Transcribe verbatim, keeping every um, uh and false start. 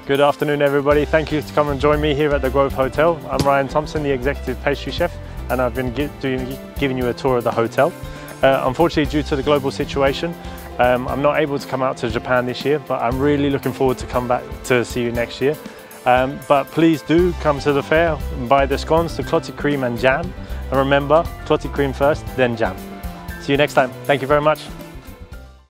Good afternoon, everybody. Thank you to come and join me here at the Grove Hotel. I'm Ryan Thompson, the executive pastry chef, and I've been gi doing, giving you a tour of the hotel. Uh, unfortunately, due to the global situation, um, I'm not able to come out to Japan this year, but I'm really looking forward to come back to see you next year. Um, but please do come to the fair and buy the scones, the clotted cream and jam. And remember, clotted cream first, then jam. See you next time. Thank you very much.